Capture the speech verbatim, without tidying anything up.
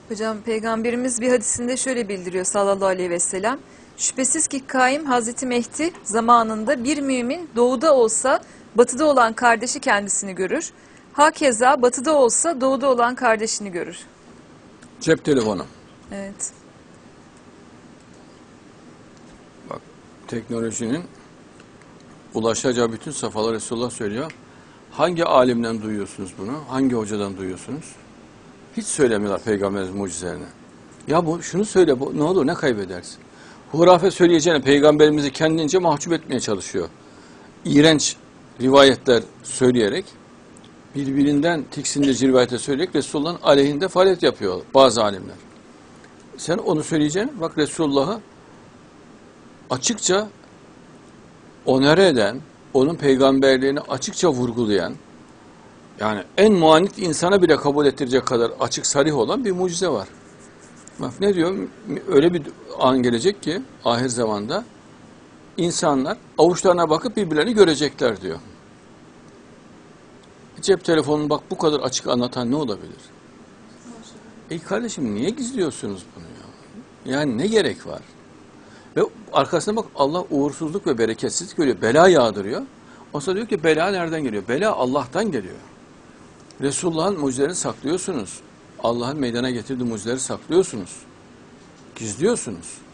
Hocam Peygamberimiz bir hadisinde şöyle bildiriyor sallallahu aleyhi ve sellem. Şüphesiz ki kaim Hazreti Mehdi zamanında bir mümin doğuda olsa batıda olan kardeşi kendisini görür. Hakeza batıda olsa doğuda olan kardeşini görür. Cep telefonu. Evet. Bak, teknolojinin ulaşacağı bütün safhalar Resulullah söylüyor. Hangi alimden duyuyorsunuz bunu? Hangi hocadan duyuyorsunuz? Hiç söylemiyorlar Peygamberimiz mucizelerini. Ya bu şunu söyle, bu, ne olur ne kaybedersin? Hurafe söyleyeceğine Peygamberimizi kendince mahcup etmeye çalışıyor. İğrenç rivayetler söyleyerek, birbirinden tiksindirici rivayetler söyleyerek Resulullah'ın aleyhinde faaliyet yapıyor bazı alimler. Sen onu söyleyeceksin, bak Resulullah'ı açıkça onere eden, onun peygamberliğini açıkça vurgulayan, yani en muanit insana bile kabul ettirecek kadar açık sarih olan bir mucize var. Bak ne diyor? Öyle bir an gelecek ki ahir zamanda insanlar avuçlarına bakıp birbirlerini görecekler diyor. Cep telefonunu bak bu kadar açık anlatan ne olabilir? Ey kardeşim niye gizliyorsunuz bunu ya? Yani ne gerek var? Ve arkasına bak Allah uğursuzluk ve bereketsizlik görüyor. Bela yağdırıyor. O sonra diyor ki bela nereden geliyor? Bela Allah'tan geliyor. Resulullah'ın mucizelerini saklıyorsunuz. Allah'ın meydana getirdiği mucizeleri saklıyorsunuz. Gizliyorsunuz.